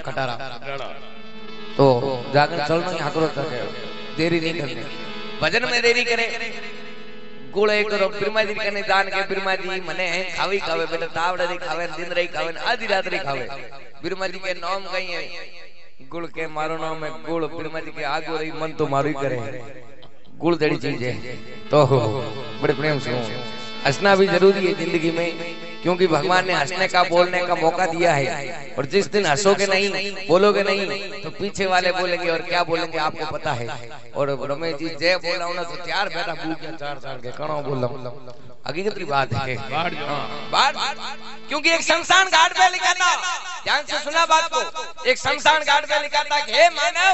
खटारा तो जाकर चलना हाकरो तक देरी नहीं करनी भजन में देरी करे गुड़ एक करो बिरमा जी कने दान के बिरमा जी मने खावी खावे बेटा तावड़े रे खावे दिन रे खावे आधी रात रे खावे बिरमा जी के नाम कई है गुड़ के मारो नाम है गुड़ बिरमा जी के आगो रही मन तो मारू ही करे गुड़ जड़ी चीज है तो बड़े प्रेम से हंसना भी जरूरी है जिंदगी में क्योंकि भगवान ने हंसने का बोलने का मौका दिया है और जिस दिन हंसोगे नहीं बोलोगे नहीं तो पीछे वाले बोलेंगे और क्या बोलेंगे आपको पता है। और रमेश जी जय बोला ना तो चार बेटा भूख 4 साल के कणो बोला हकीकत की बात है बात क्योंकि एक शमशान घाट पे लिखा था ध्यान से सुना बात को एक शमशान घाट पे लिखा था कि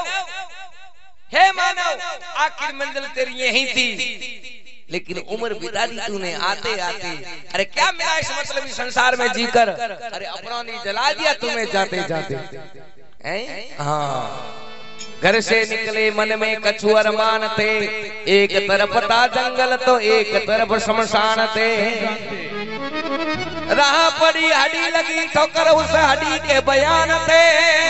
हे मानव आखिर मंजिल तेरी यही थी लेकिन उम्र बिता दी तूने आते आते अरे क्या मिला इस मतलब इस संसार में जीकर अरे अपना नहीं जला दिया तुम्हें जाते जाते हाँ घर से निकले मन में कछु अरमान थे एक तरफ था जंगल तो एक तरफ शमशान थे राह पड़ी हड्डी लगी ठोकर उस हड्डी के बयान थे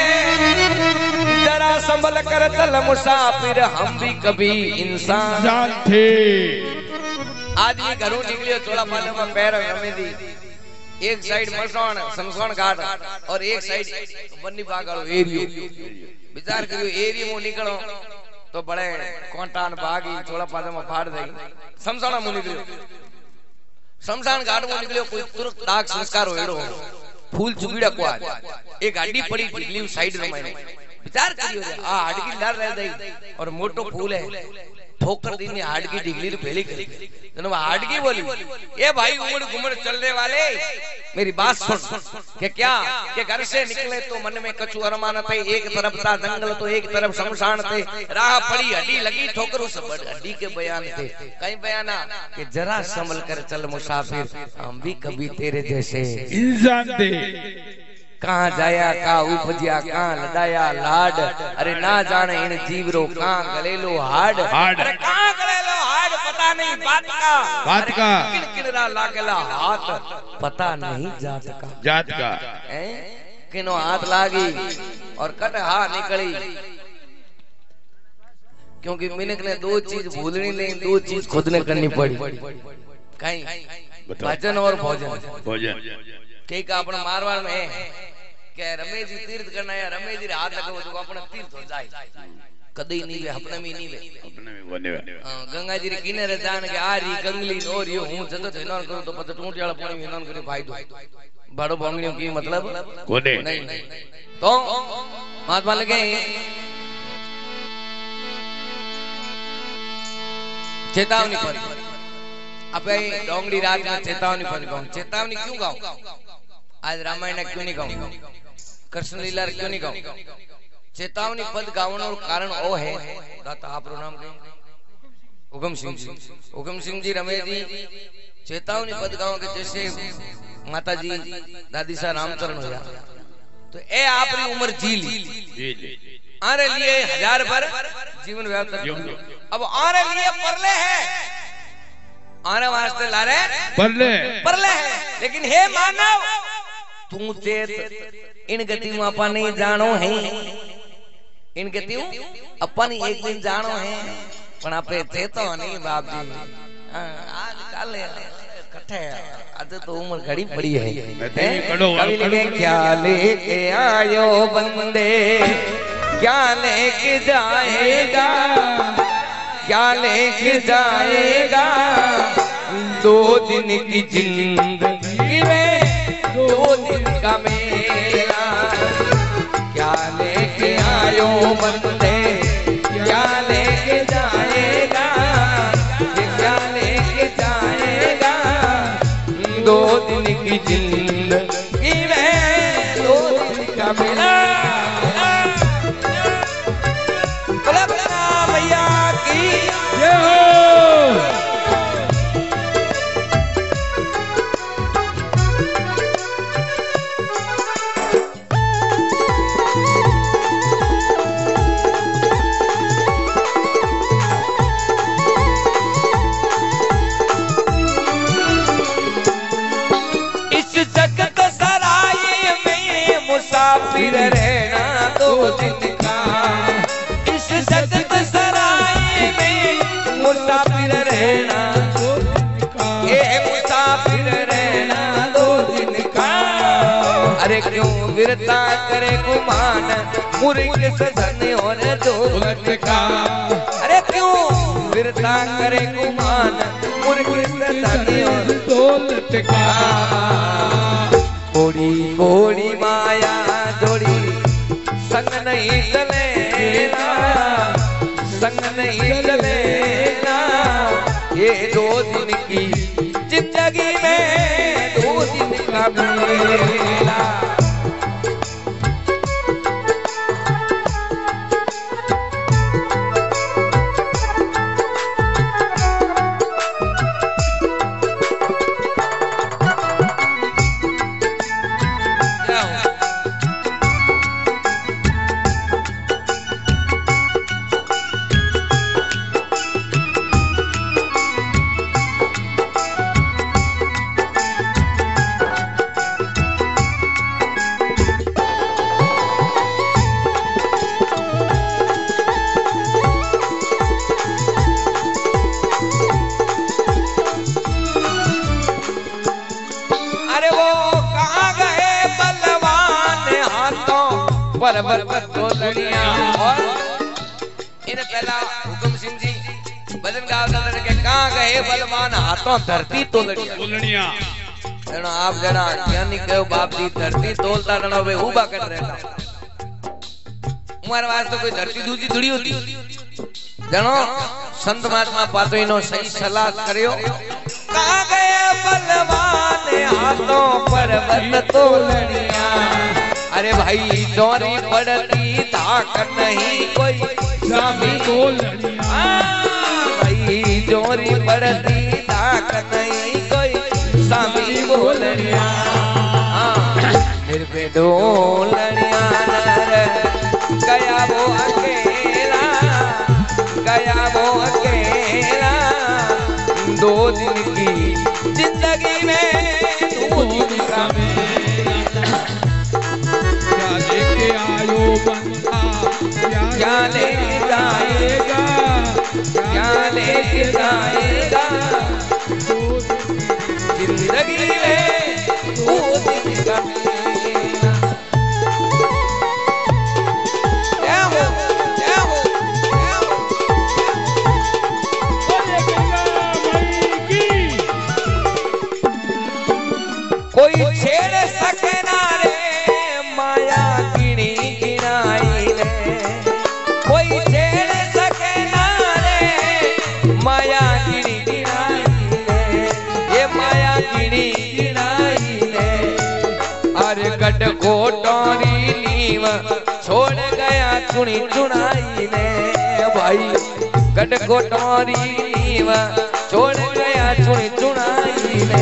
जरा संभल कर चल मुसाफिर हम भी कभी इंसान थे। आदमी घरों निकलियो चोला पाले में पैर रमे दी एक साइड मसान शमशान घाट और एक साइड बन्नी बागड़ो एरियो विचार करियो एरियो में निकलो तो बड़े कोंटान बागी चोला पाले में फाड़ दे शमशान में निकलियो शमशान घाट में निकलियो कोई तुरंत दाग संस्कार होएड़ो फूल चुगीड़ा को आज एक हड्डी पड़ी टिकली साइड में मैंने विचार करियो आ हड्डी लड़ रह गई और मोटो फूल है ठोकर दी ने हाड़ की डिगली पहली करी जब हाड़ की बोली ए भाई उमड़ घुमड़ चलने वाले मेरी बात सुन कि क्या कि घर से निकले तो मन में कछु अरमान थे एक तरफ था जंगल तो एक तरफ शमशान थे राह पड़ी हड्डी लगी ठोकर उस हड्डी के बयान थे कई बयाना कि जरा संभल कर चल मुसाफिर हम भी कभी तेरे जैसे इंसान थे कहाँ जाया का उपजिया कहाँ लदाया लाड अरे ना जाने इन जीवरो कहाँ गलेलो हाड अरे कहाँ गलेलो हाड पता नहीं बात का किनरा लागला हाथ पता नहीं जात का किनो हाथ लागी और कट हा निकली क्योंकि मिनक ने दो चीज भूलनी नहीं दो चीज खुद ने करनी पड़ी कहीं भजन और भोजन ठीक है अपन मारवाड़ में के रमेश जी तीर्थ करना है रमेश जी हाथ लगाओ तो अपना तीर्थ हो जाए कदी नहीं वे अपने में नहीं वे गंगा जी रे किनारे जान के आ रही गंगली और यो हूं जतो स्नान करूं तो पता टूट वाला पानी स्नान करे भाई दो बड़ो बंगलियों की मतलब कोने नहीं तो महात्मा लगे चेतावनी पर अब डोंगरी रात में चेतावनी पर गाऊं चेतावनी क्यों गाऊं आज रामायण क्यों नहीं गाऊं कृष्ण लीला क्यों नहीं गाऊं चेतावनी पद गावन और कारण ओ है दाता आप नाम उगम सिंह जी रमेश जी चेतावनी पद गाओ के जैसे माता जी दादी सा रामचरण होया तो ए आपनी उम्र जी ली आरे लिए 1000 पर जीवन व्यवस्था अब आरे लिए परले है आने वास्ते ला रहे परले है लेकिन हे मानव तू चेत इन गतियों अपन नहीं जानो है इन गतियों अपन एक दिन जानो है पण आपे चेतो नहीं बाप जी आज कल कठे आज तो उम्र घड़ी पड़ी है कभी लगे क्या लेके आयो बंदे क्या लेके जाएगा क्या लेके जाएगा 2 दिन की जिंदगी में 2 दिन का मेला क्या लेके आयो बंदे क्या लेके जाएगा ये क्या लेके जाएगा 2 दिन की जिंदगी में 2 दिन का मेला भैया की जय हो। मुसाफिर रहना दिन का। इस जगत सराय में मुसाफिर रहना, ये मुसाफिर रहना 2 दिन का। अरे क्यों विरता करे गुमान मुर्ग से धन और दौलत का। अरे क्यों विरता करे गुमान मुर्ग से धन और दौलत का। कोड़ी कोड़ी माया जोड़ी संग नहीं चलेगा, संग नहीं चलेगा। ये 2 दिन की जिंदगी में 2 दिन का मेला। पर तोलनिया। और इन पहला हुकुम सिंह जी भजन गावता के कहां गए बलवान हाथों धरती तोलनिया। जणो आप जणा ज्ञानी कहो बाप जी धरती तोलता जणो वे उबा कर रहता। उमर वास्ते कोई धरती दूजी थोड़ी होती। जणो संत महात्मा पातो इनो सही सलाह करियो। कहां गए बलवान हाथों पर्वत तोलनिया। अरे भाई चोरी पड़ती ताक नहीं कोई स्वामी तोलनिया। भाई चोरी पड़ती ताक नहीं कोई स्वामी बोलनिया। फिर पे डोलनिया गया वो अकेला, गया वो अकेला। 2 दिन की जिंदगी में 2 दिन का क्या लेके जाएगा, क्या लेके जाएगा। जिंदगी में 2 दिन का मेला। क्या हो क्या हो क्या हो। कोई छेड़ सके ना रे माया गिनी गिनाई ने। कोई छेड़ सके ना रे माया गिनी गिनाई ने। ये माया गिनी गिनाई ने। अरे गढ़ कोटोरी नीव छोड़ गया चुनी चुनाई ने। भाई गढ़ कोटोरी नीव छोड़ गया चुनी चुनाई ने।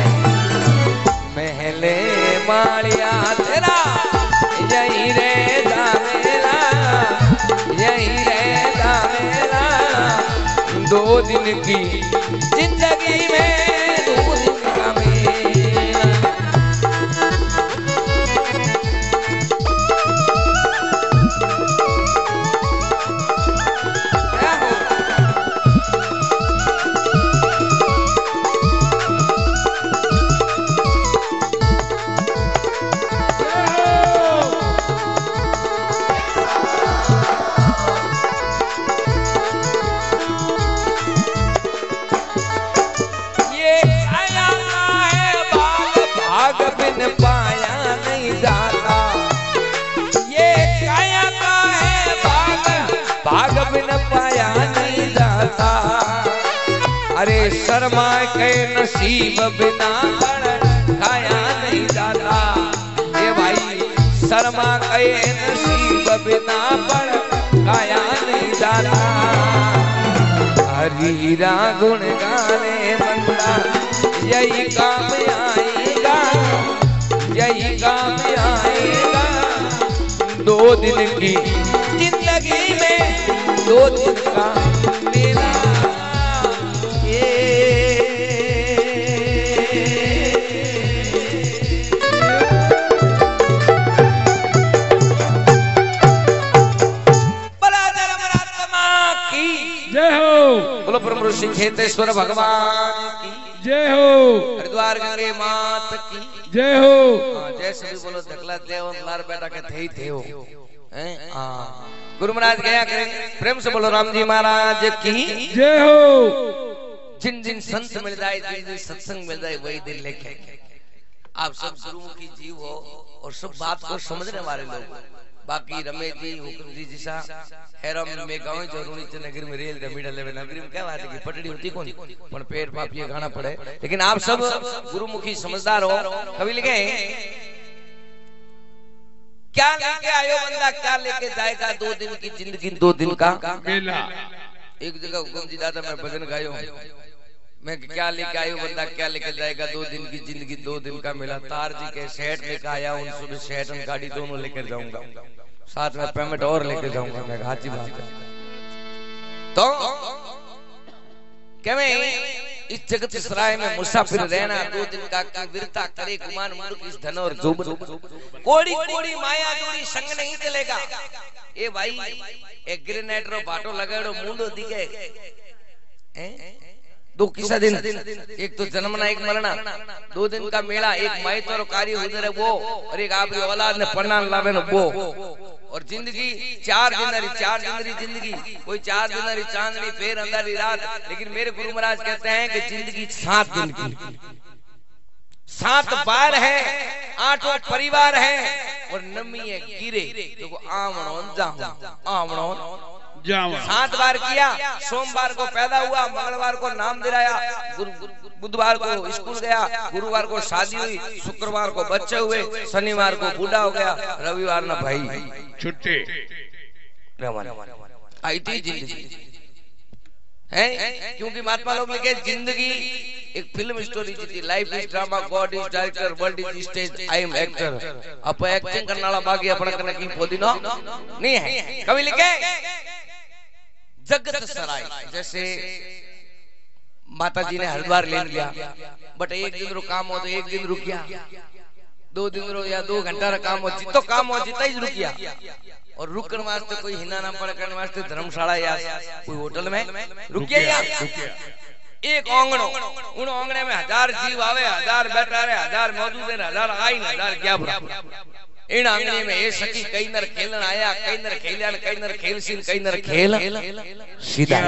महले मालिया तेरा यही रे जामेला, यही रे जामेला। 2 दिन की जिंदगी में 2 दिन का मेला। अरे शर्मा के नसीब बिना खाया नहीं जाता। ये भाई शर्मा के नसीब बिना खाया नहीं जाता। हरीरा गुण गाने बंदा यही काम आएगा, यही काम आएगा। 2 दिन की जिंदगी में 2 दिन का मेला। गुरु सिखेतेश्वर भगवान की जय हो। हरिद्वार गंगे मात की जय हो। जय सभी बोलो धकला देव लार बेटा के थे हो हैं। गुरु महाराज गया करें प्रेम से बोलो राम जी महाराज की जय हो। जिन जिन संत मिल जाए जिन जिन सत्संग मिल जाए वही दिन लेके आप सब गुरुमुखी जीव हो और सब बात को समझने वाले लोग। बाकी रमेश जी हुकुम जी जैसा हैरम में गांव जरूरी नगर में रेल रमी डले में नगरी में क्या बात है कि पटड़ी होती कौन पर पेड़ पापिए गाना पड़े। लेकिन आप सब गुरुमुखी समझदार हो। कभी लिखे क्या लेके आयो बंदा क्या लेके जाएगा 2 दिन की जिंदगी 2 दिन का मेला। एक जगह हुकुम जी दादा मैं भजन गायो मैं क्या लेके आयो बंदा क्या लेके जाएगा 2 दिन की जिंदगी 2 दिन का मेला। तार जी के सेठ लेके आया उन सुबह सेठ और गाड़ी दोनों लेकर जाऊंगा साथ में पेमेंट और लेके जाऊंगा। मैं हाजी बात है तो क्या मैं इस जगत सराय में मुसाफिर रहना 2 दिन का की वीरता करे गुमान मूर्ख इस धन और जोबन कोड़ी कोड़ी माया जोड़ी संग नहीं चलेगा। ए भाई एक ग्रेनेड रो बाटो लगाड़ो मुंडो दिखे हैं 2 किसा दिन एक तो जन्मना एक मरना 2 दिन का मेला एक माई तो कार्य उधर है वो और एक आपकी औलाद ने पढ़ना लावे न वो और जिंदगी 4 दिन जिंदगी कोई 4 दिन चांदनी फिर अंधारी रात। लेकिन मेरे गुरु महाराज कहते हैं कि जिंदगी 7 दिन की 7 बार है 8 परिवार है और नमी है गिरे तो आवणो जाओ 7 बार किया। सोमवार को पैदा हुआ मंगलवार को नाम दिलाया बुधवार को स्कूल गया गुरुवार को शादी हुई शुक्रवार को बच्चे हुए शनिवार को बूढ़ा हो गया रविवार ना भाई छुट्टी आई थी जिंदगी है। क्योंकि महात्मा लोग लिखे जिंदगी एक फिल्म स्टोरी थी life is drama God is director world is stage I am actor. अब एक्टिंग करने वाला बाकी अपना करने की पोदी नो नहीं है। कभी लिखे जगत सराय जैसे माता जी ने हरिद्वार ले लिया बट एक दिन रो काम हो तो एक दिन रुक गया 2 दिन रो या 2 घंटा रा काम हो जितो काम हो जितना ही रुक गया और रुकने वास्ते कोई हिना ना पड़ करने वास्ते धर्मशाला या कोई होटल में रुक गया। एक आंगणो उन आंगणे में 1000 जीव आवे 1000 बैठा रहे 1000 मौजूद है 1000 आई 1000 क्या इन आंगणे में ये सखी कई नर खेलन आया कई नर खेलिया कई नर खेल सीन कई नर खेल सीधा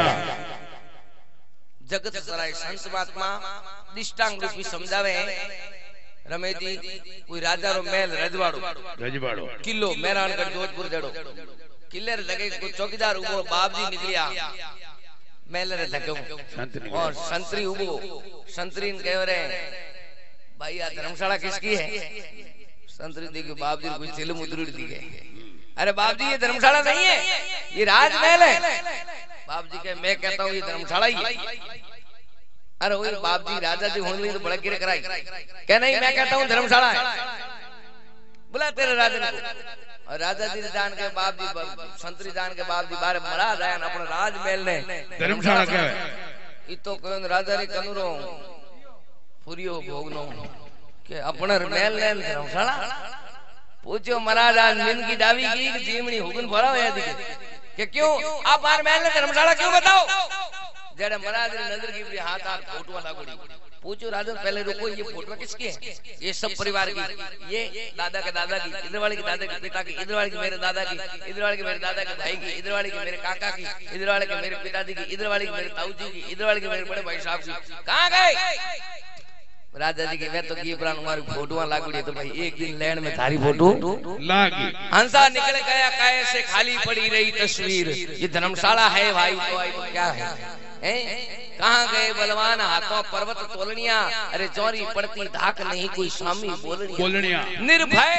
जगत सराय संत महात्मा दिष्टांग रूपी समझावे रमेश जी कोई राजा रो महल रजवाड़ो किलो मेहरानगढ़ जोधपुर जड़ो किले रे लगे कोई चौकीदार उबो बाप जी निकलिया महल रे लगे और संतरी उबो संतरी ने कहे रे भाई आ धर्मशाला किसकी है। संतरी देखो बाप जी कोई चिलम उतरी दी गए अरे बाप जी ये धर्मशाला नहीं है ये राजमहल है। बाप जी के मैं कहता हूँ ये धर्मशाला ही। अरे वही बाप जी राजा जी होने तो बड़ा गिर कराई क्या नहीं मैं कहता हूँ धर्मशाला है बुला तेरे राजा को। और राजा जी जान के बाप जी संतरी जान के बाप जी बारे मरा जाए ना अपने राजमहल ने धर्मशाला क्या है इतो कोई राजा री कनुरो फुरियो भोगनो के अपने महल ने धर्मशाला पूछो महाराज आज नींद की दावी की जीवनी हुकुम भरा हुआ है कि क्यों आप बाहर महल ने धर्मशाला क्यों बताओ। जड़े महाराज ने नजर की हाथ हाथ फोटो लागोड़ी पूछो राजा पहले रुको ये फोटो किसकी है। ये सब परिवार की ये दादा के दादा की इधर वाले के दादा के पिता की इधर वाले के मेरे दादा की इधर वाले के मेरे दादा के भाई की इधर वाले के मेरे काका की इधर वाले के मेरे पिताजी की इधर वाले के मेरे ताऊ जी की इधर वाले के मेरे बड़े भाई साहब की कहाँ गए। राजा जी की मैं तो की पुराण हमारी फोटो लागुड़ी तो भाई एक दिन लैंड में थारी फोटो लागी हंसा निकल गया काहे से खाली पड़ी रही तस्वीर ये धर्मशाला है भाई तो आई तो क्या है कहाँ गए बलवान हाथों पर्वत तोलनिया अरे चोरी पड़ती धाक नहीं कोई स्वामी बोलनिया निर्भय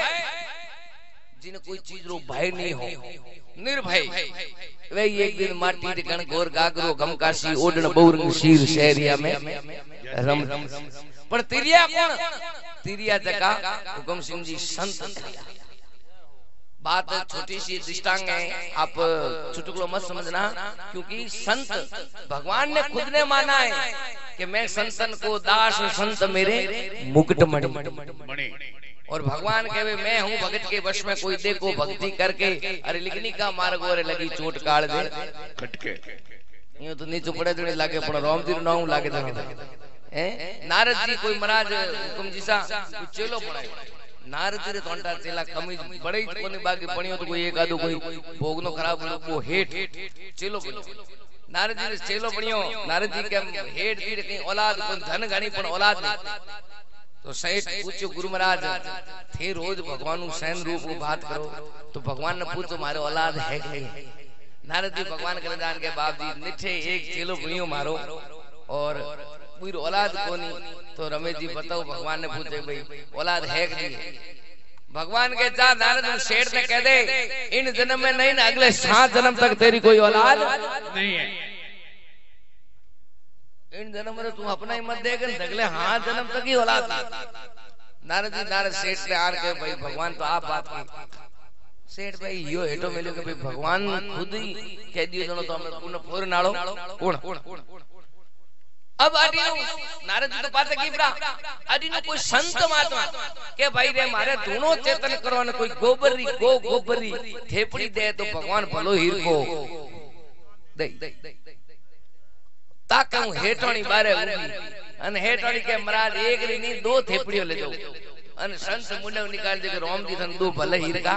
जिन कोई चीज रो भय नहीं हो निर्भय वे एक दिन माटी गण गोर गागरो गमकाशी ओडन बहुरंग शीर शहरिया में रम पर तिरिया कौन तिरिया जगह हुकुम सिंह जी संत बात छोटी सी दृष्टांग है आप चुटकुलो मत समझना क्योंकि संत भगवान ने खुद ने माना है कि मैं संतन को दास संत मेरे मुकुट मणि और भगवान कहे मैं हूँ भगत के वश में कोई देखो भक्ति करके अरे लिखनी का मार्ग और लगी चोट काट दे कटके यूं तो नीचे पड़े तो लागे पण रामजी नु नाम लागे हैं नारद जी कोई महाराज हुकुम जी सा चेलो पड़ायो नारद जी रे तोंटा चेला कमी बड़े कोनी बाकी पणियो तो कोई एक आदो कोई भोगनो खराब वो हेठ चेलो बणियो नारद जी रे चेलो बणियो नारद जी के हेठ जी रे कई औलाद कोई धन घणी पण औलाद नहीं तो सेठ पूछो गुरु महाराज थे रोज भगवान नु सैन रूप को बात करो तो भगवान ने पूछो मारे औलाद है कि नहीं नारद जी भगवान के जान के बाप जी निठे एक चेलो बणियो मारो और पूरी औलाद कोनी तो रमेश जी बताओ भगवान ने पूछे भाई औलाद है कि नहीं भगवान के जा नारद सेठ ने कह दे इन जन्म में नहीं ना अगले 7 जन्म तक तेरी कोई औलाद नहीं है इन जन्म में तू अपना ही मत देख अगले 7 जन्म तक ही औलाद नारद जी नारद सेठ ने आर के भाई भगवान तो आप बात की सेठ भाई यो हेटो मिलो के भाई भगवान खुद ही कह दियो जनो तो हमें पुनः फोर नालो कोण अब अडीनो नारद जी तो बात की बड़ा अडीनो कोई संत महात्मा के भाई रे मारे दोनों चेतन करो ने कोई गोबरी थेपड़ी दे तो भगवान भलो हीर को दे ताके हूं हेटोणी बारे अन हेटोणी के महाराज एक री नहीं 2 थेपड़ियो ले दो अन संत मुंडे निकाल दे के राम जी थन 2 भले हीर का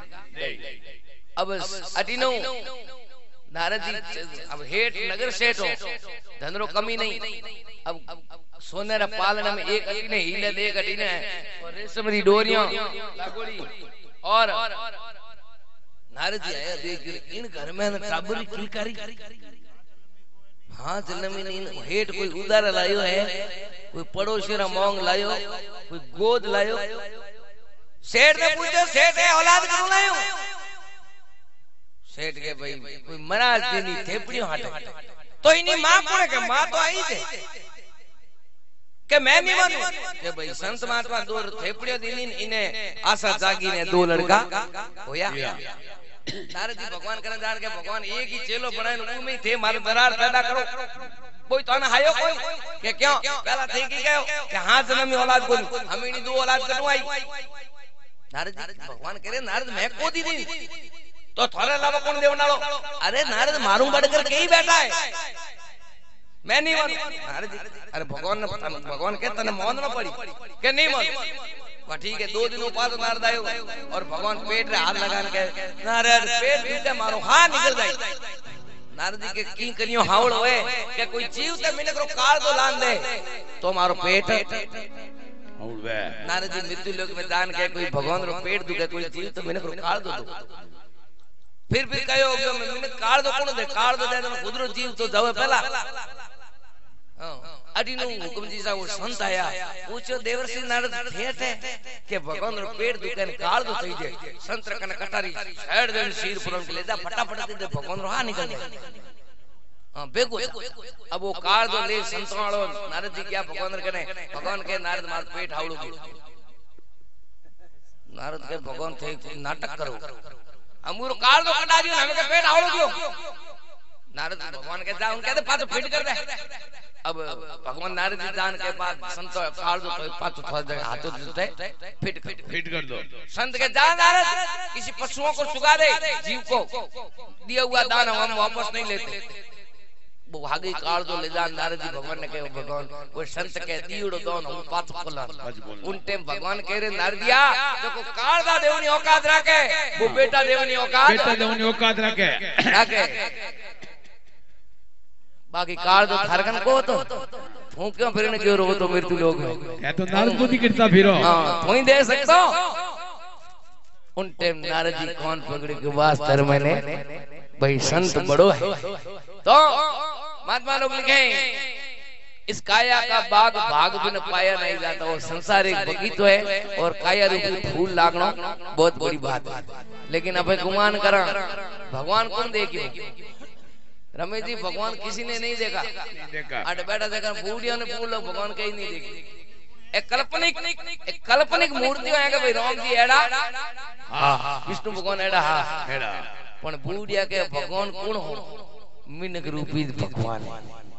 अब अडीनो नारद जी अब हेठ नगर सेठ हो धनरो कमी नहीं अब सोनेरा पालन में एक अटीने हीले दे एक अटीने और रेशम री डोरियां लागोड़ी और नारद जी आया देख इन घर में टाबरी किलकारी हां जन्मी नहीं हेठ कोई उदार लायो है कोई पड़ोसी रा मोंग लायो कोई गोद लायो सेठ ने पूछो सेठ है औलाद करू लायो सेठ के भाई कोई महाराज देनी थेपड़ियों हटे तो इनी मां कोने के मां तो आई थे के मैं नहीं मानू के भाई संत महात्मा 2 थेपड़ियों दीनी इन्हें आशा जागी ने 2 लड़का होया नारद जी भगवान करन जान के भगवान एक ही चेलो बनाए नु में थे मारे दरार पैदा करो कोई तो ना हायो कोई के क्यों पहला थई की गयो के हां जन्म में औलाद कोनी हम इनी 2 औलाद कटवाई नारद जी भगवान कह रहे नारद मैं को दी दी तो थारे अलावा कौन देवनालो अरे नारद मारू बढ़कर के ही बैठा है मैं नहीं मानू नारद जी अरे भगवान के तने मौन न पड़ी के नहीं मानू ठीक है 2 दिन उपास नारद आयो और भगवान पेट रे हाथ लगान के नारद पेट बीते मारो हां निकल जाई नारद जी के की करियो हावड़ होए के कोई जीव ते मिने करो काल तो लान दे तो मारो पेट हावड़ वे नारद जी मृत्यु लोक में जान के कोई भगवान रो पेट दुखे कोई जीव तो मिने करो काल दो फिर कयो गयो मैंने काल दो कोण दे काल दो दे तो खुदरो जीव तो जावे पहला अडीनो हुकुम जी सा वो संत आया पूछो देवर्षि नारद ठेठ है के भगवान रो पेट दुकान काल दो थई जाए संत कने कटारी साइड दे सिर पुरन के ले जा फटाफट दे भगवान रो हां निकल जाए हां बेगो अब वो काल दो ले संत वालो नारद जी क्या भगवान कने भगवान के नारद मार पेट हावड़ो नारद के भगवान थे नाटक करो अमूर काल तो कटा दियो हमें के पेट आवड़ो दियो नारद भगवान के जा उन कहते पाछो फिट कर दे अब भगवान नारद जी जान के बाद संत काल तो पाछो थोड़ा जगह हाथों देते फिट कर दो संत के जा नारद किसी पशुओं को सुगा दे जीव को दिया हुआ दान हम वापस नहीं लेते वो भागी काल तो ले जा नारद जी भगवान ने कहे भगवान वो संत के दियोड़ो दोन हम पाछो खोला उन टाइम भगवान कह रहे नारदिया तो को काल दा देवनी औकात रखे वो बेटा देवनी औकात रखे बाकी काल तो थारकन को तो तू क्यों फिरने क्यों रो तो मृत्यु लोग है तो नारद बुद्धि करता फिरो हां तू ही दे सकतो उन टाइम नारद जी कौन पकड़े के वास्ते मैंने भाई संत बड़ो है तो महात्मा लोग लिखे इस काया का बाग भाग बिन पाया नहीं जाता वो संसार एक बगीचो है और काया रूपी फूल लागना बहुत बड़ी बात है लेकिन अब गुमान करा भगवान कौन देखे रमेश जी भगवान किसी ने नहीं देखा अट बैठा देखा बूढ़ियों ने फूल भगवान कहीं नहीं देखे एक काल्पनिक मूर्ति है कि भाई राम जी एड़ा विष्णु भगवान एड़ा पण बूढ़िया के भगवान कौन हो मिनक रूपी भगवान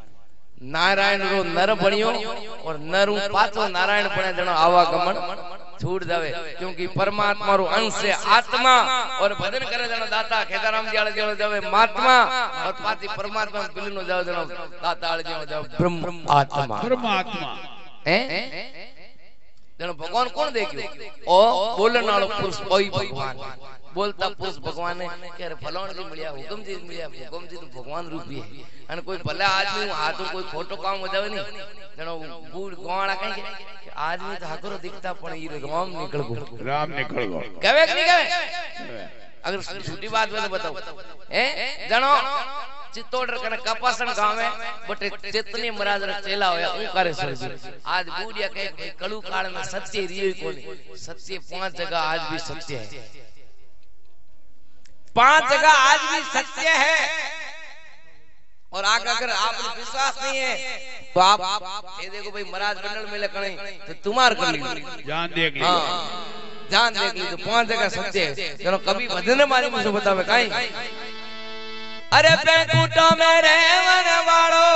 नारायण रो नर बणियो और नरू पाछो नारायण बने जणो आवागमन छूट जावे क्योंकि परमात्मा रो अंश है आत्मा और भजन करे जनो दाता खेदाराम जी वाले जनो जावे महात्मा और पाती परमात्मा में विलीन हो जावे जनो दाता वाले जनो जावे ब्रह्म आत्मा हैं जनो भगवान कौन देखियो ओ बोलने वालो पुरुष कोई भगवान बोलता पुरुष भगवान है कि अरे फलाण जी मिलिया हुकम जी तो भगवान रूपी है अन कोई भला आदमी हाथ कोई खोटो काम हो जावे नहीं जनो बूढ़ गोवाड़ा कहीं के आदमी तो हकरो दिखता पण ई राम निकल गो कहवे कि नहीं कहवे अगर झूठी बात में तो बताओ हैं जनो चित्तौड़ कने कपासन गांव में बटे चेतनी महाराज रे चेला होया ऊ करे सरजी आज बूढ़िया कहे कलु काल में सत्य रियो कोनी सत्य 5 जगह आज भी सत्य है 5 जगह आज भी सत्य है और अगर आपने विश्वास नहीं है तो आप ये देखो भाई महाराज मंडल में लकड़े तो तुम्हार कर ली जान देख ली जान देख ली तो 5 जगह सत्य है चलो कभी भजन मारी मुझे बतावे काई अरे बैकुंठ में रहवन वालो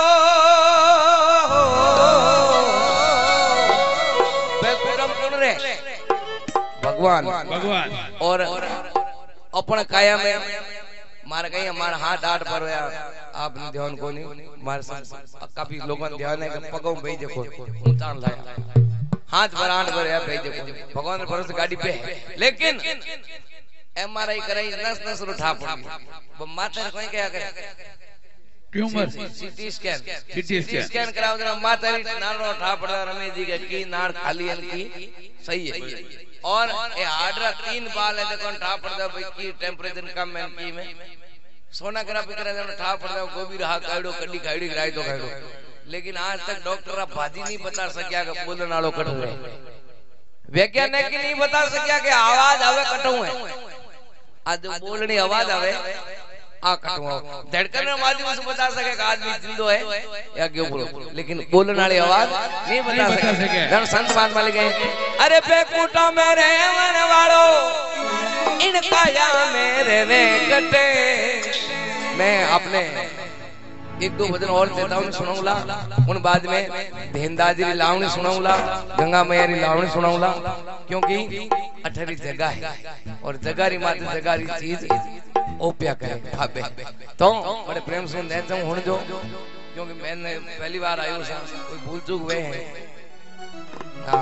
बैकुंठ कौन रे भगवान और अपन काया में मार गई हमारा हाथ आठ पर होया आपने ध्यान को नहीं मार काफी लोगों ध्यान है कि पगों भाई देखो उतान लाया हाथ पर आठ पर है भाई देखो भगवान भरोसे गाड़ी पे लेकिन एमआरआई कराई नस नस उठा पड़ी वो माता कोई क्या करे ट्यूमर सीटी स्कैन कराओ जरा माता री नारो उठा पड़ा रमेश जी के की नाड़ खाली की सही है और ये हार्डरा 3 बाल है देखो उठा पड़ा भाई की टेंपरेचर कम है की में सोनोग्राफी करा जरा उठा पड़ा गोभी रहा काइडो कड्डी खाइडी राई तो खाइडो लेकिन आज तक डॉक्टर भाजी नहीं बता सकिया कि बोलने वालों कटू है वैज्ञानिक नहीं बता सकिया कि आवाज आवे कटू है आज बोलनी आवाज आवे आ कटू धड़कन माध्यम से बता सके कि आदमी जिंदो है या क्यों बोलो लेकिन बोलने वाली आवाज नहीं बता सके जन संत बात वाले गए अरे बैकुंठ में रहने वालो इनका या मेरे वे कटे मैं अपने एक दो भजन और चेतावनी सुनाऊंगा उन बाद में धेनदास जी लावणी सुनाऊंगा गंगा मैया री लावणी सुनाऊंगा क्योंकि 18 जगह है और जगारी मात्र जगारी चीज ओपिया करे खाबे तो बड़े प्रेम से देता हूं हुन जो क्योंकि मैंने पहली बार आयो सा कोई भूल चूक हुए हैं हां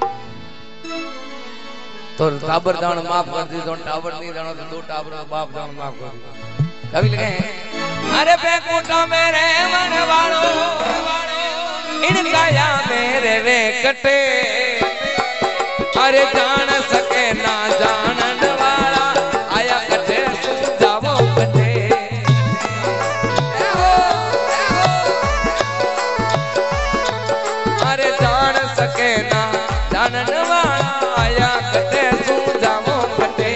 तो टाबर दान माफ कर दी तो टाबर नहीं दानो तो 2 टाबर बाप दान माफ कर दी कभी लगे अरे बैकुंठ में रहवन वालो इनका या मेरे वे कटे अरे जान सके ना जानन वाला आया कटे जावो कटे अरे जान सके ना जानन वाला आया कटे जावो कटे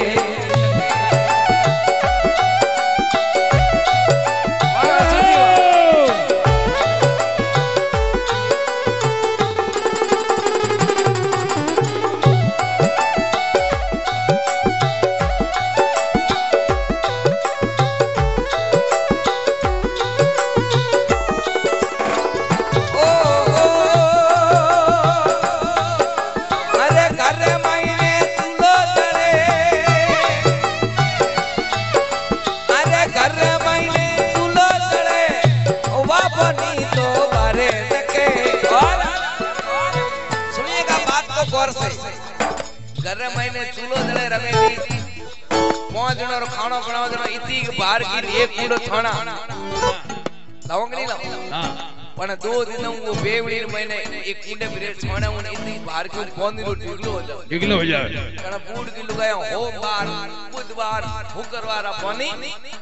महीने चूल्हो जड़े रमे दी 5 दिन और खाना बनाओ जनो इती के बाहर की एक कूड़ो थाना लाओंगे नहीं लाओ पण 2 दिन वो बेवड़ी महीने एक कूड़े बिरे छाना उन इती बाहर की 5 दिन डिगलो हो जाए कना बूढ़ की लुगाया हो बार बुधवार शुक्रवार पानी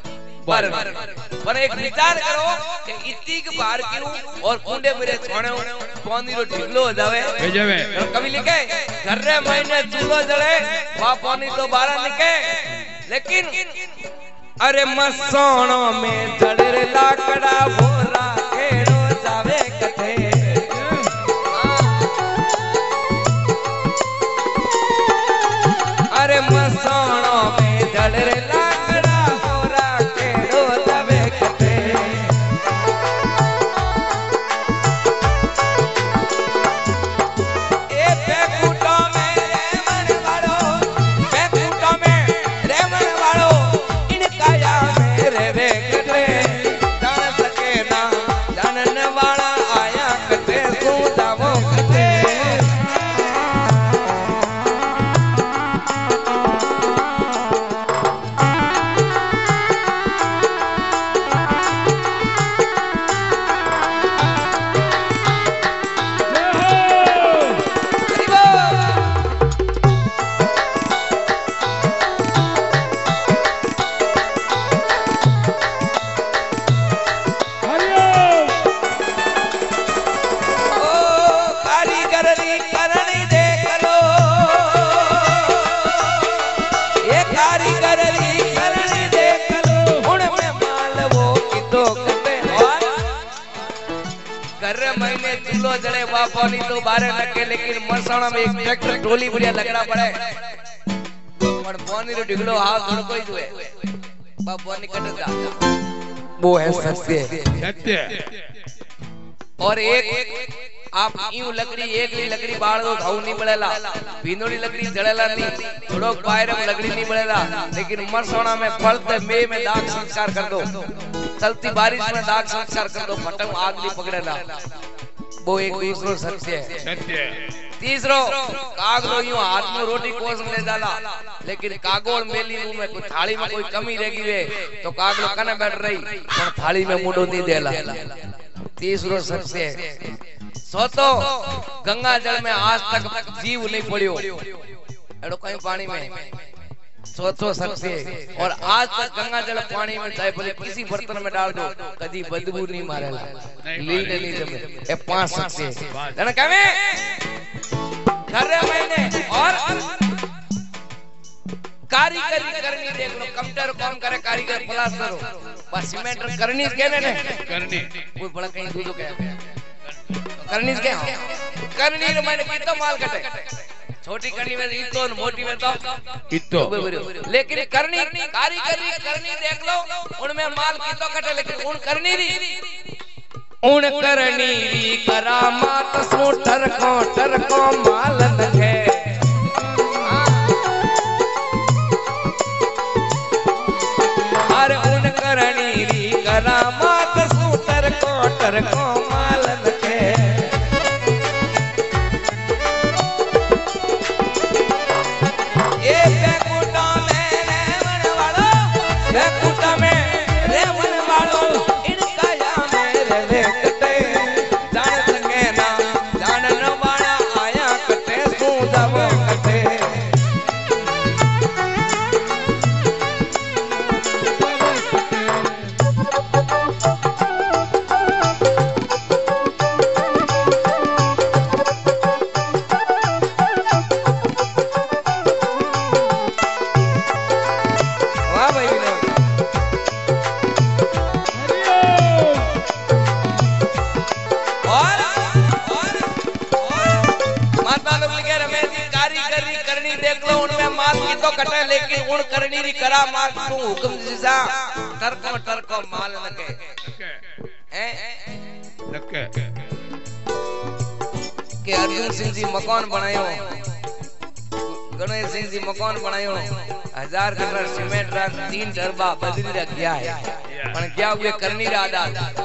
पर एक विचार करो कि इतनी के बाहर क्यों और कुंडे मेरे छोड़े पानी रो ढिगलो हो जावे कभी लिखे घर रे महीने चूल्हो जले वहां पानी तो बाहर निके लेकिन अरे मसोणो में जड़े लाकड़ा भोरा खेड़ो जावे कथे अरे मसोणो में जड़े पानी तो बारे नके लेकिन मरसाणा में एक ट्रैक्टर ट्रोली बढ़िया लगड़ा पड़े पर पानी रो ढिगलो हाथ धड़को ही दुए बा पानी कटदा वो है सत्य सत्य। और एक आप यूं लकड़ी एक ही लकड़ी बाढ़ दो घाव नहीं बढ़ेला भीनोड़ी लकड़ी जड़ेला नहीं थोड़ो पायर में लकड़ी नहीं बढ़ेला लेकिन मरसोना में फलते मे में दाग संस्कार कर दो चलती बारिश में दाग संस्कार कर दो फटम आग नहीं पकड़ेला वो एक दूसरो सत्य है। सत्य। तीसरो कागलो यूं हाथ में रोटी कोस ले डाला लेकिन कागोल मेली मुंह में कोई थाली में कोई कमी रह गई है तो कागलो कने बैठ रही पर थाली में मुंडो नहीं देला। तीसरो सत्य है। सोतो गंगा जल में आज तक जीव नहीं पड़ियो एड़ो कहीं पानी में सोचो सकते और आज तक गंगा जल पानी में चाहे भले किसी बर्तन में डाल दो कभी बदबू नहीं मारेला लीन नहीं जमे ये पांच सकते जाने क्या में कर रहे मैंने और कारीगरी करनी देख लो कंप्यूटर कौन करे कारीगर प्लास्टर हो बस सीमेंट करनी कहने ने करनी कोई बड़ा कहीं दूधो क्या करनी के करनी रे मैंने कितना माल कटे छोटी करनी में इतो मोटी में तो इतो लेकिन करनी कारीगरी करनी देख लो उनमें माल कितो कटे लेकिन उन करनी री उन करनी री करामात सो टरको माल लगे अरे उन करनी री करामात सो टरको माल लेकिन उन करनी री करा माल तू हुक्म जिसा टरको माल लगे लगे के अर्जुन सिंह जी मकान बनायो गणेश सिंह जी मकान बनायो 1000 गटर सीमेंट रा 3 डरबा बजरी रा गया है पण क्या हुए करनी रा आदात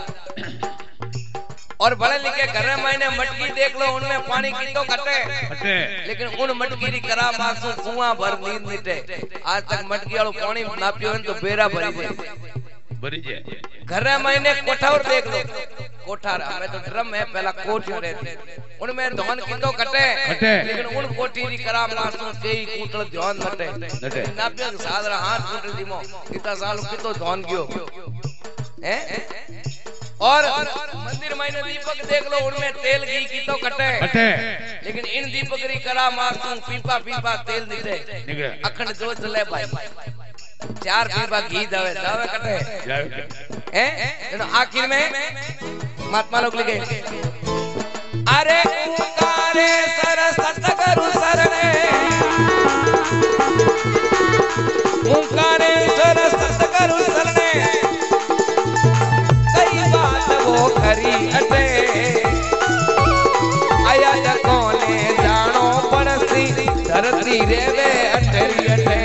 और बड़े लिखे घर में मटकी देख लो उनमें पानी कितो कटे लेकिन उन मटकी री करा मासू कुआं भर नींद निटे आज तक मटकी वालो पानी ना पियो तो बेरा भरी जाए घर में कोठार देख लो कोठार हमें तो ड्रम है पहला कोठी रहते उनमें धन कितो कटे लेकिन उन कोठी री करा मासू केई कूटल ध्यान नटे ना पियो सादरा हाथ कूटल दिमो कितना साल कितो धन गयो हैं और मंदिर में दीपक देख लो उनमें तेल घी की तो कटे लेकिन इन दीपक री करा मासूम पीपा तेल दिखे अखंड जोत जले भाई 4 पीपा घी दावे कटे हैं तो आखिर में महात्मा लोग लिखे अरे ओंकारे सरसत गुरु शरणे ओंकारे सरसत गुरु शरणे वो करी अटे आया जकोने जानो पड़सी धरती रेवे अटरी अटे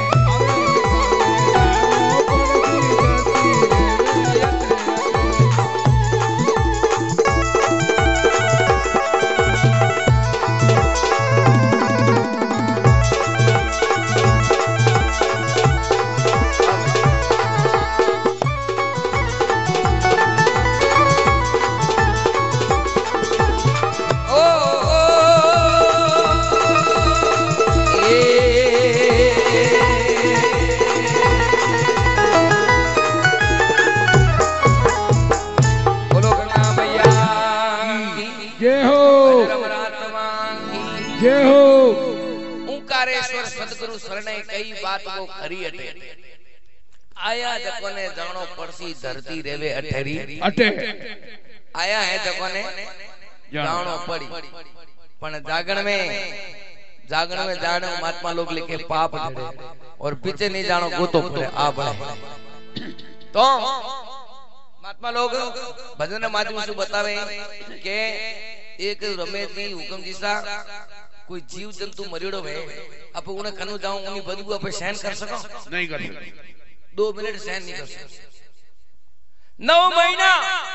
सदगुरु शरणे कई बात वो खरी अटे आया जकोने जानो पड़सी धरती रेवे अठरी अटे आया है जकोने जानो पड़ी पण जागरण में जानो महात्मा लोग लिखे पाप ढड़े और पीछे नहीं जानो गोतो पड़े आ बढ़े। तो महात्मा लोग भजन माध्यम से बतावे के एक रमेश जी हुकम जी सा कोई जीव जंतु मरियोड़ो है अब उन्हें कनु जाऊं उन्हीं बदबू आप सहन कर सको नहीं कर सकते 2 मिनट सहन नहीं कर सकते 9 महीना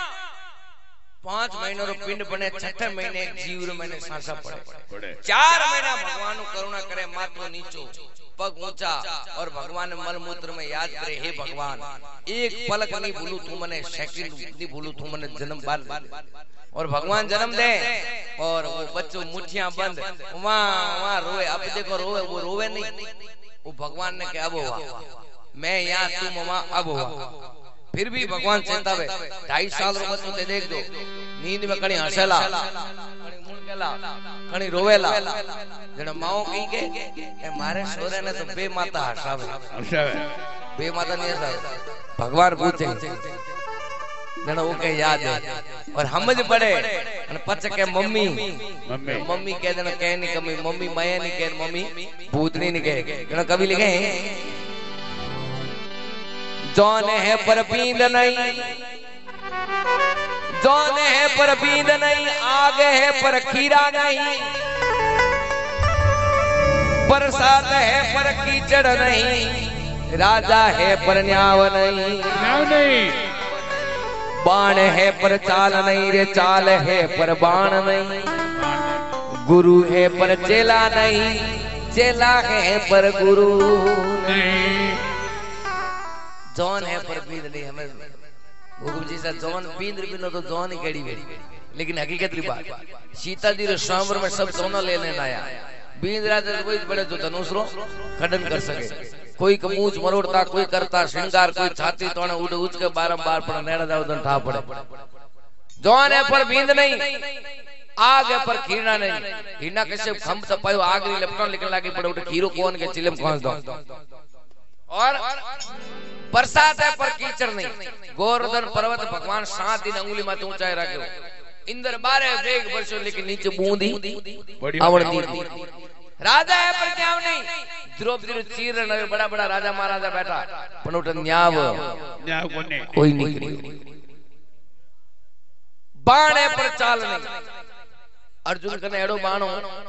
5 महीनों रो पिंड बने 6ठे महीने एक जीव रो मैंने सांसा पड़े 4 महीना भगवान नु करुणा करे माथो नीचो पग ऊंचा और भगवान मल मूत्र में याद करे हे भगवान एक पलक नहीं भूलू तू मने सेकंड नहीं भूलू तू मने जन्म बाल और भगवान जन्म दे और वो बच्चों मुट्ठियां बंद वहां रोए अब देखो रोए वो रोवे नहीं वो भगवान ने क्या अब हुआ मैं यहाँ तू ममा अब हुआ फिर भी भगवान चेतावे 2.5 साल रो बच्चों ते देख दो नींद में कणी हंसेला कणी मुंडकेला कणी रोवेला जण माओ कही के मारे सोरे ने तो बे माता हसावे बे माता नहीं हसावे भगवान पूछे जण वो के याद है और समझ पड़े और पछ के मम्मी मम्मी कह जण कह नहीं कमी मम्मी माया नहीं कह मम्मी भूतनी नहीं कह जण कभी लिखे जौन है पर पींद नहीं जौन है पर पींद नहीं आगे है पर खीरा नहीं बरसात है पर कीचड़ नहीं राजा है पर न्याव नहीं बाण है पर चाल नहीं रे चाल है पर बाण नहीं गुरु है पर चेला नहीं चेला है पर गुरु नहीं जौन है पर पींद नहीं हमें हुकुम जी सा जौन पींद बिनो तो जौन ही केड़ी वेड़ी लेकिन हकीकत की बात सीता जी रे स्वयंवर में सब सोना ले लेना आया बींद राजा कोई बड़े जो धनुष रो खंडन कर सके कोई कमूच मरोड़ता कोई करता श्रृंगार कोई छाती तोड़े उड़ उच के बारंबार पर नेड़ा दाउदन ठा पड़े जौन है पर बींद नहीं आगे पर खीरा नहीं हिना कैसे खम तपायो आग री लपटन लिखन लागी पड़े उठे खीरो कोन के चिलम खोस दो और बरसात है पर कीचड़ नहीं गोवर्धन पर्वत भगवान 7 दिन अंगुली माथे ऊंचाई रखो इंद्र 12 वेग वर्षो लेकिन नीचे बूंदी आवड़ दी राजा है पर क्या नहीं द्रौपदी रो चीर न बड़ा बड़ा राजा महाराजा बैठा पण उठ न्याव कोई नहीं बाण है पर चाल नहीं अर्जुन कने एड़ो बाणो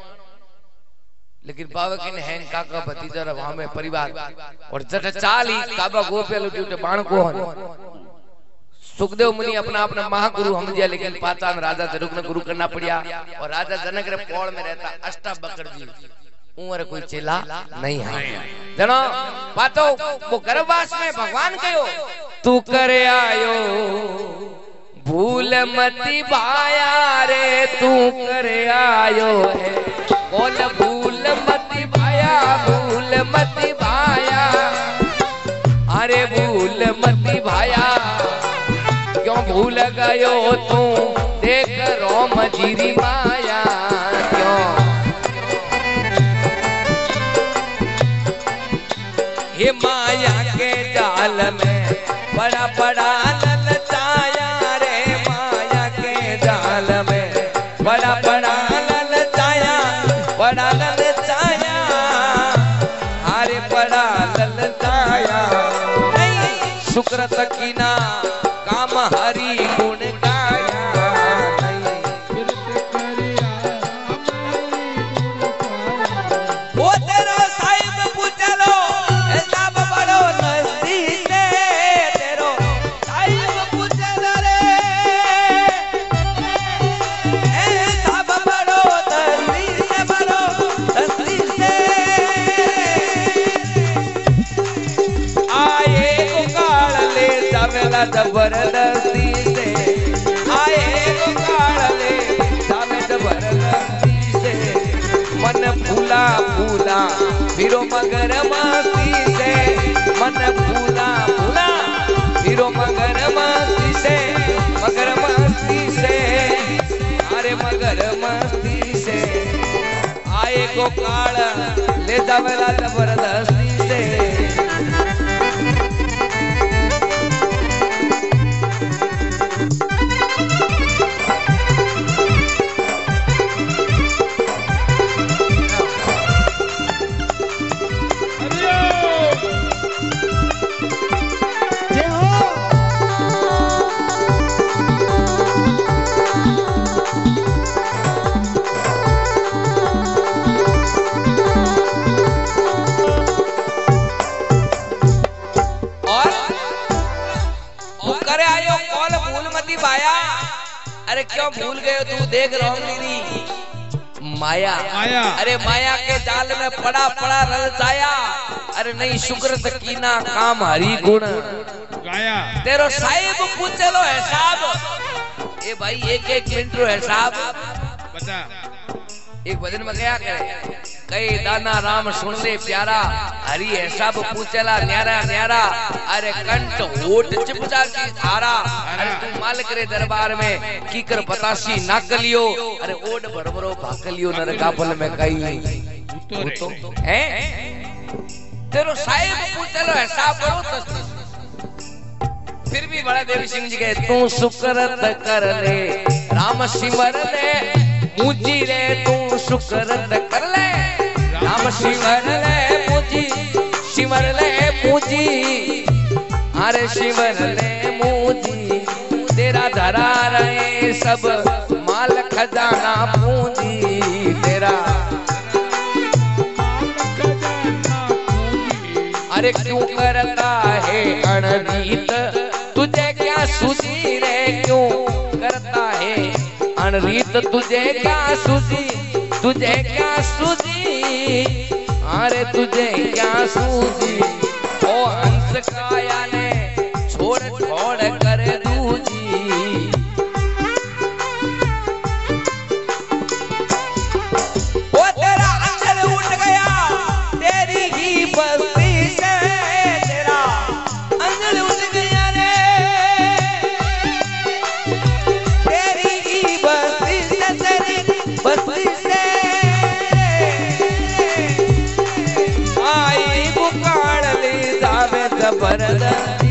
लेकिन बाबा के हैन काका भतीजा रा वहां में परिवार और जट चाल ही काबा गोपे लुटी उठे बाण को सुखदेव मुनि अपना अपना महागुरु हम दिया लेकिन पातान राजा से रुकने गुरु करना पड़िया और राजा जनक रे पौड़ में रहता अष्टावक्र जी उमर कोई चेला नहीं है जनो पातो वो गर्भवास में भगवान कहो तू करे आयो भूल मती भाया रे तू करे आयो है बोल भूल मती भाया भूल मती भाया अरे भूल मती भाया क्यों भूल गयो तू देख रोम जीरी माया क्यों ये माया के जाल में बड़ा बड़ा ललचाया रे माया के जाल में बड़ा बड़ा ललचाया बड़ा ललचाया अरे बड़ा ललचाया नहीं शुक्र तकीना काम हरि गुण गाया वो तेरा साहिब पूछलो सब बड़ो नजदीक तेरो साहिब पूछलो रे सब बड़ो नजदीक बड़ो नजदीक आए को काल ले जावेला जबरदस्ती से आए को काल ले जावे जबरदस्ती से मन फूला फूला फिरो मगर मस्ती से मन फूला फूला फिरो मगर मस्ती से मगर मस्ती से अरे मगर मस्ती से आए को काल ले जावेला जबरदस्ती से यो कॉल भूल मती भाया। अरे क्यों भूल गए तू? देख रहा दीदी माया, अरे माया के जाल में पड़ा पड़ा रल जाया। अरे नहीं शुक्र कीना काम हरी गुण गाया। तेरो साहिब पूछे लो हिसाब। ए भाई एक एक मिनट रो हिसाब बता। एक भजन में क्या करे? कई दाना राम सुन ले प्यारा, हरी हिसाब पूछेला न्यारा न्यारा। अरे कंठ होठ चिपचा की धारा। अरे तू मालिक रे दरबार में कीकर बतासी नाकलियो। अरे ओड भरभरो भाकलियो नरकापल में कई तो है। तेरो साहिब पूछेलो हिसाब करो तो फिर भी बड़ा देवी सिंह जी कहे तू सुकरत कर ले राम सिमर ले मुझी रे। तू सुकरत कर ले राम सिमर ले मुझी, सिमर ले मुझी। अरे सिमर ले मुझी तेरा धरा रहे सब माल खजाना पूंजी। तेरा अरे क्यों करता है अनरीत तुझे क्या सूझी रे? क्यों करता है अनरीत तुझे क्या सूझी? तुझे क्या सूझी? अरे तुझे क्या सूझी? ओ हंस काया ने छोड़ छोड़ कर दूजी। ओ तेरा अंचल उठ गया तेरी ही बस्ती से। तेरा अंचल उठ गया रे तेरी ही बस्ती से, तेरी बस्ती से। आई बुकाड़ ले जावे जबरदस्त